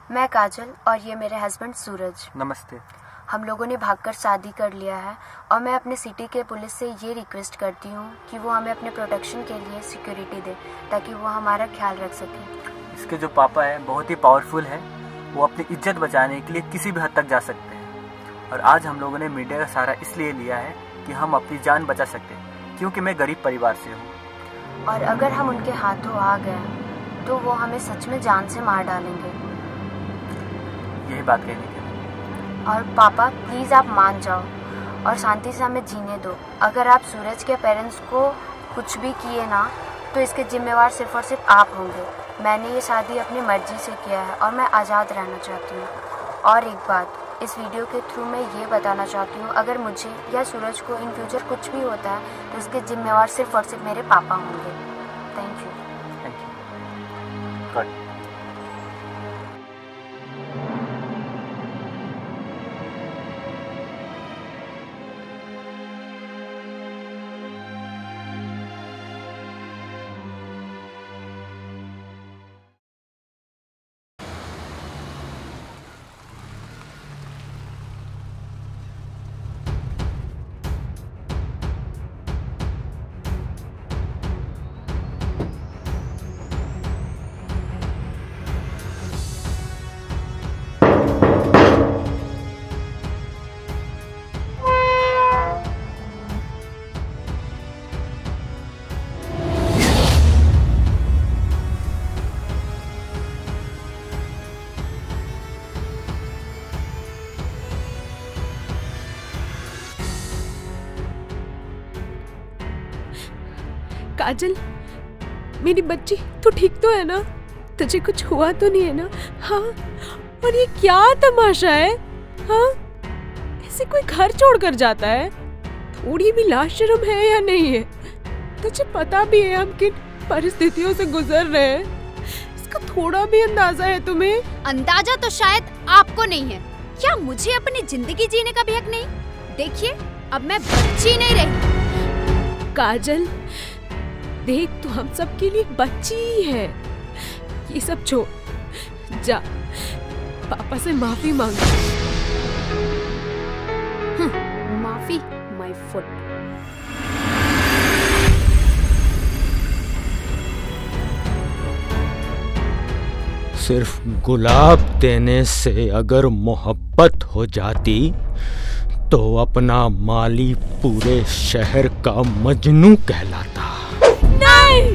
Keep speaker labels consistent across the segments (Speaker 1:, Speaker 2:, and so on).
Speaker 1: मैं काजल और ये मेरे हस्बैंड सूरज।
Speaker 2: नमस्ते।
Speaker 1: हम लोगों ने भागकर शादी कर लिया है और मैं अपने सिटी के पुलिस से ये रिक्वेस्ट करती हूँ कि वो हमें अपने प्रोटेक्शन के लिए सिक्योरिटी दे ताकि वो हमारा ख्याल रख सके।
Speaker 2: इसके जो पापा हैं बहुत ही पावरफुल है, वो अपनी इज्जत बचाने के लिए किसी भी हद तक जा सकते हैं। और आज हम लोगों ने मीडिया का सहारा इसलिए लिया है कि हम अपनी जान बचा सकते हैं, क्योंकि मैं गरीब परिवार से हूँ।
Speaker 1: और अगर हम उनके हाथों आ गए तो वो हमें सच में जान से मार डालेंगे।
Speaker 2: यही बात कहनी थी।
Speaker 1: और पापा प्लीज़ आप मान जाओ और शांति से हमें जीने दो। अगर आप सूरज के पेरेंट्स को कुछ भी किए ना तो इसके जिम्मेवार सिर्फ और सिर्फ आप होंगे। मैंने ये शादी अपनी मर्जी से किया है और मैं आज़ाद रहना चाहती हूँ। और एक बात, इस वीडियो के थ्रू मैं ये बताना चाहती हूँ, अगर मुझे या सूरज को इन फ्यूचर कुछ भी होता है तो इसके जिम्मेवार सिर्फ और सिर्फ मेरे पापा होंगे। Thank you.
Speaker 2: Good.
Speaker 3: काजल, मेरी बच्ची, तू ठीक तो है ना? तुझे कुछ हुआ तो नहीं है ना? हाँ। और ये क्या तमाशा है? हाँ, ऐसे कोई घर छोड़कर जाता है? थोड़ी भी लाज शर्म है या नहीं है? तुझे पता भी है हम किन परिस्थितियों से गुजर रहे हैं? इसका थोड़ा भी अंदाजा है तुम्हें?
Speaker 4: अंदाजा तो शायद आपको नहीं है। क्या मुझे अपनी जिंदगी जीने का भी हक नहीं? देखिए, अब मैं बच्ची नहीं रही।
Speaker 3: काजल, देख, तू हम सब के लिए बच्ची ही है। ये सब छोड़, जा पापा से माफी मांग।
Speaker 4: माफी? My foot.
Speaker 5: सिर्फ गुलाब देने से अगर मोहब्बत हो जाती तो अपना माली पूरे शहर का मजनू कहलाता।
Speaker 3: नहीं!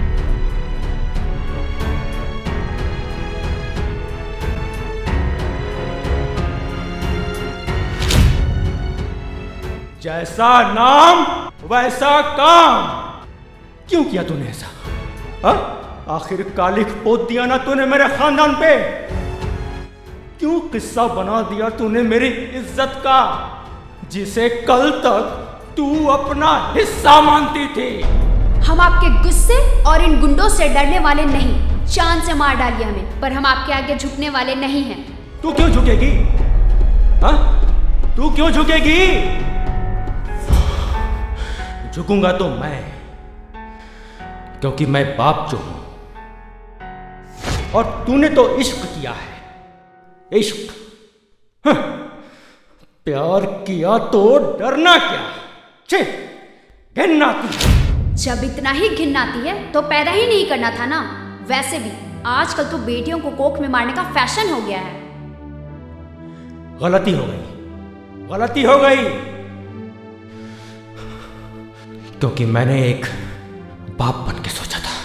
Speaker 5: जैसा नाम वैसा काम। क्यों किया तूने ऐसा? आखिर कालिख पोत दिया ना तूने मेरे खानदान पे। क्यों किस्सा बना दिया तूने मेरी इज्जत का, जिसे कल तक तू अपना हिस्सा मानती थी।
Speaker 4: हम आपके गुस्से और इन गुंडों से डरने वाले नहीं। जान से मार डालिए हमें, पर हम आपके आगे झुकने वाले नहीं हैं।
Speaker 5: तू क्यों झुकेगी? तू क्यों झुकेगी? झुकूंगा तो मैं, क्योंकि मैं बाप जो हूं। और तूने तो इश्क किया है। इश्क, प्यार किया तो डरना क्या? छे, घिनना तू।
Speaker 4: जब इतना ही घिन आती है तो पैदा ही नहीं करना था ना। वैसे भी आजकल तो बेटियों को कोख में मारने का फैशन हो गया है।
Speaker 5: गलती हो गई, गलती हो गई, क्योंकि मैंने एक बाप बन के सोचा था।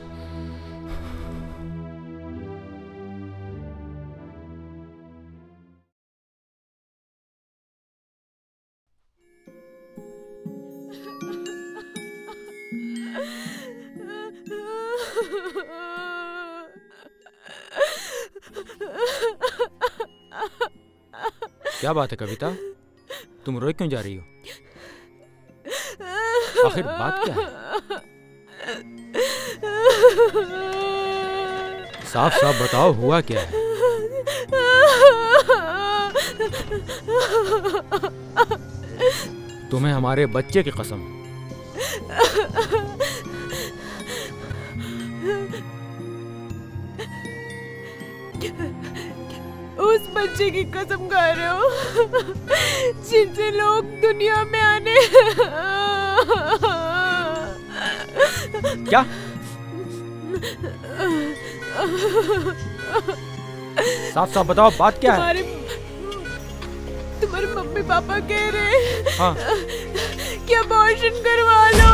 Speaker 5: क्या बात है कविता, तुम रोए क्यों जा रही हो? आखिर बात क्या है? साफ साफ बताओ, हुआ क्या है? तुम्हें हमारे बच्चे की कसम।
Speaker 3: उस बच्चे की कसम खा रहे हो जिनसे लोग दुनिया में आने।
Speaker 5: क्या? साफ साफ बताओ बात क्या है?
Speaker 3: तुम्हारे मम्मी पापा कह रहे हैं
Speaker 5: हाँ।
Speaker 3: कि अबॉर्शन करवा लो।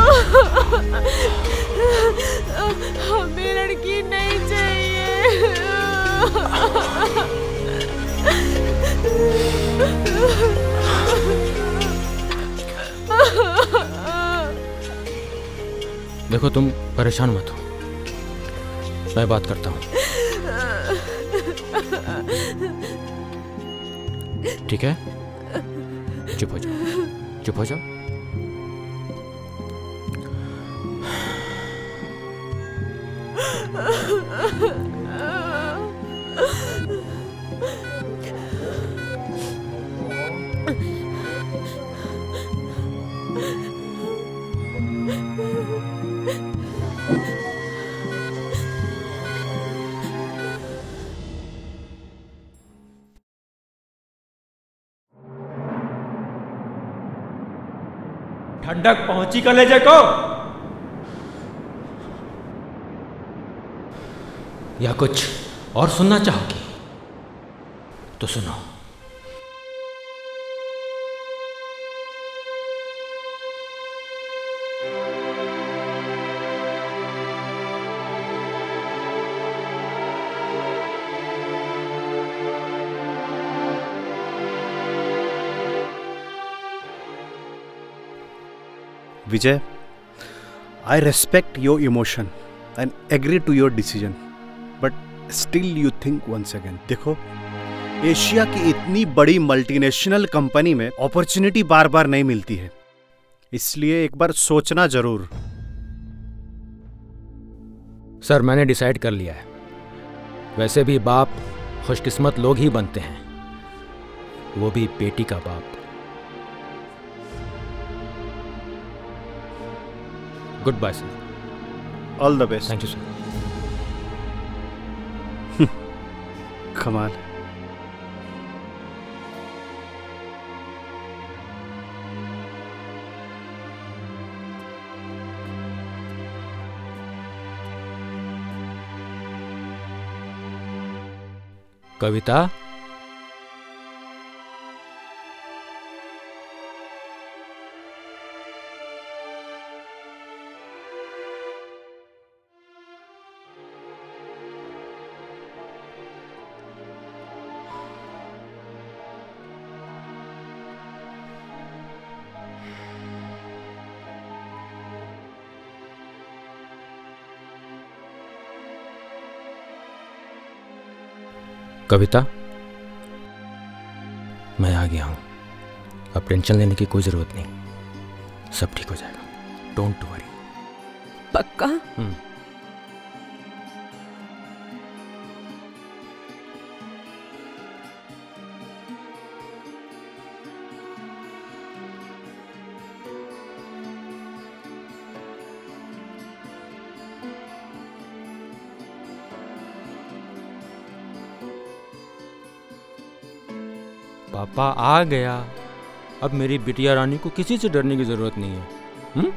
Speaker 3: हमें लड़की नहीं चाहिए।
Speaker 5: देखो तुम परेशान मत हो, मैं बात करता हूँ, ठीक है? चुप हो जाओ, चुप हो जाओ। ठंडक पहुंची कलेजे को? या कुछ और सुनना चाहोगी तो सुनो।
Speaker 6: Vijay, I respect your emotion and agree to your decision, but still you think once again. देखो, एशिया की इतनी बड़ी मल्टीनेशनल कंपनी में अपॉर्चुनिटी बार बार नहीं मिलती है, इसलिए एक बार सोचना जरूर।
Speaker 5: सर मैंने डिसाइड कर लिया है, वैसे भी बाप खुशकिस्मत लोग ही बनते हैं, वो भी बेटी का बाप। Good bye sir.
Speaker 6: All the best.
Speaker 5: Thank you sir.
Speaker 6: कमाल।
Speaker 5: कविता, कविता, मैं आ गया हूं, अब टेंशन लेने की कोई जरूरत नहीं, सब ठीक हो जाएगा, डोंट वरी।
Speaker 3: पक्का?
Speaker 5: पापा आ गया, अब मेरी बिटिया रानी को किसी से डरने की जरूरत नहीं है।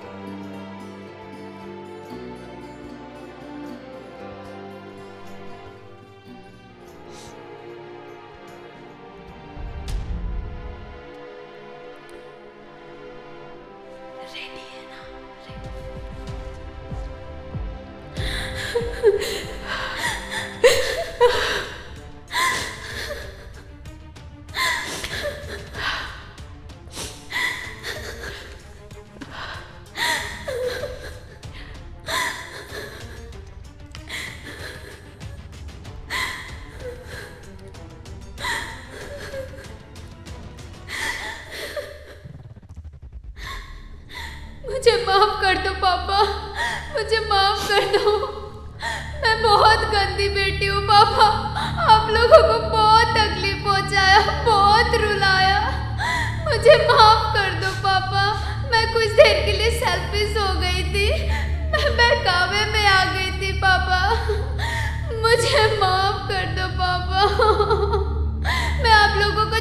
Speaker 4: मुझे माफ कर दो पापा, मुझे माफ कर दो। मैं बहुत गंदी बेटी हूँ पापा, आप लोगों को बहुत तकलीफ पहुँचाया, बहुत रुलाया, मुझे माफ कर दो पापा। मैं कुछ देर के लिए सेल्फिश हो गई थी, मैं बहकावे में आ गई थी पापा, मुझे माफ कर दो पापा।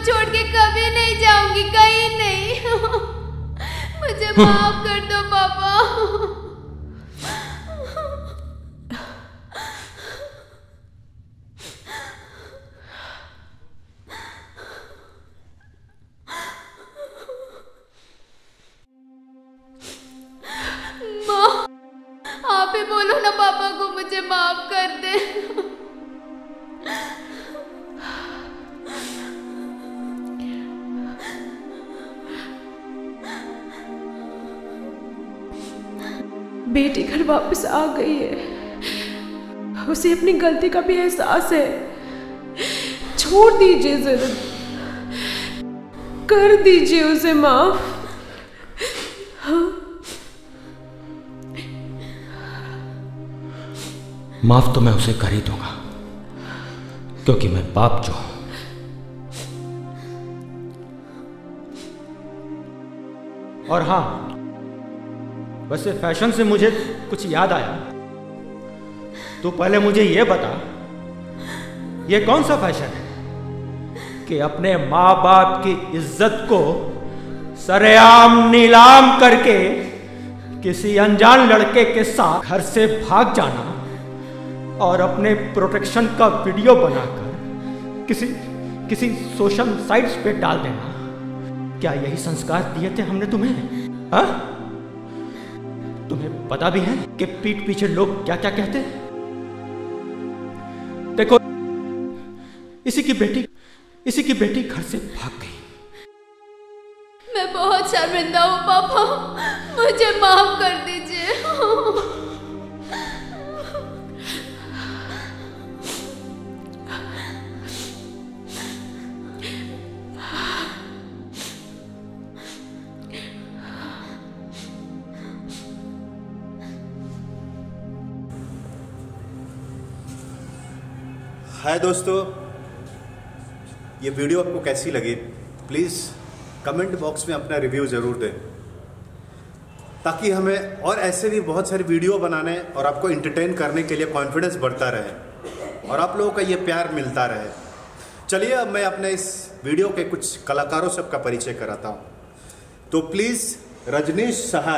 Speaker 4: छोड़ के कभी नहीं जाऊंगी, कहीं नहीं। मुझे माफ कर दो पापा। माँ, आप ही बोलो ना पापा को मुझे माफ कर दे।
Speaker 3: बेटी घर वापस आ गई है, उसे अपनी गलती का भी एहसास है। छोड़ दीजिए, जरा कर दीजिए उसे माफ। हाँ?
Speaker 5: माफ तो मैं उसे कर ही दूंगा, क्योंकि मैं बाप जो हूं। और हाँ, वैसे फैशन से मुझे कुछ याद आया। तो पहले मुझे ये बता, ये कौन सा फैशन है कि अपने माँ बाप की इज्जत को सरेआम नीलाम करके किसी अनजान लड़के के साथ घर से भाग जाना और अपने प्रोटेक्शन का वीडियो बनाकर किसी सोशल साइट्स पे डाल देना? क्या यही संस्कार दिए थे हमने तुम्हें? हाँ? तुम्हें पता भी है कि पीठ पीछे लोग क्या क्या कहते हैं? देखो, इसी की बेटी घर से भाग गई।
Speaker 4: मैं बहुत शर्मिंदा हूँ पापा, मुझे माफ कर दीजिए।
Speaker 6: हाय दोस्तों, ये वीडियो आपको कैसी लगी प्लीज़ कमेंट बॉक्स में अपना रिव्यू ज़रूर दें, ताकि हमें और ऐसे भी बहुत सारी वीडियो बनाने और आपको एंटरटेन करने के लिए कॉन्फिडेंस बढ़ता रहे और आप लोगों का ये प्यार मिलता रहे। चलिए अब मैं अपने इस वीडियो के कुछ कलाकारों से आपका परिचय कराता हूँ। तो प्लीज़ रजनीश सहाय।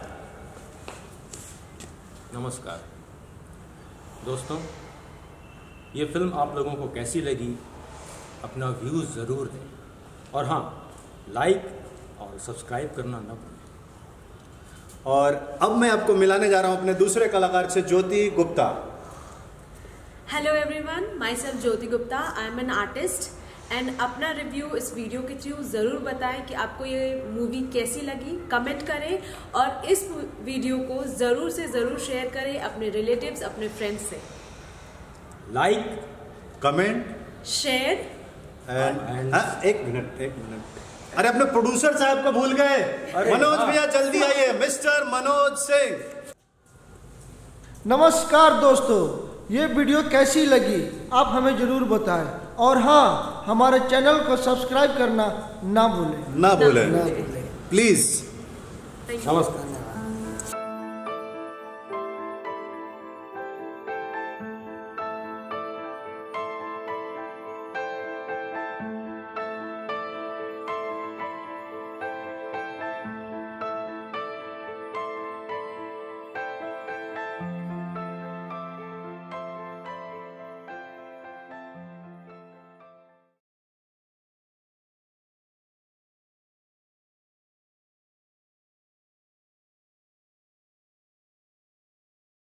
Speaker 7: नमस्कार दोस्तों, ये फिल्म आप लोगों को कैसी लगी अपना व्यूज़ ज़रूर दें, और हाँ, लाइक और सब्सक्राइब करना न भूलें।
Speaker 6: और अब मैं आपको मिलाने जा रहा हूँ अपने दूसरे कलाकार से, Jyoti Gupta.
Speaker 3: Hello everyone, my self Jyoti Gupta. I am an artist and अपना रिव्यू इस वीडियो के थ्रू ज़रूर बताएं कि आपको ये मूवी कैसी लगी। कमेंट करें और इस वीडियो को ज़रूर से ज़रूर शेयर करें अपने रिलेटिव्स, अपने फ्रेंड्स से।
Speaker 7: लाइक,
Speaker 6: कमेंट,
Speaker 3: शेयर
Speaker 6: एंड एक मिनट, अरे अपने प्रोड्यूसर साहब को भूल गए। मनोज भैया जल्दी आइए, मिस्टर मनोज सिंह।
Speaker 8: नमस्कार दोस्तों, ये वीडियो कैसी लगी आप हमें जरूर बताएं, और हाँ, हमारे चैनल को सब्सक्राइब करना ना भूलें।
Speaker 6: प्लीज।
Speaker 7: नमस्कार।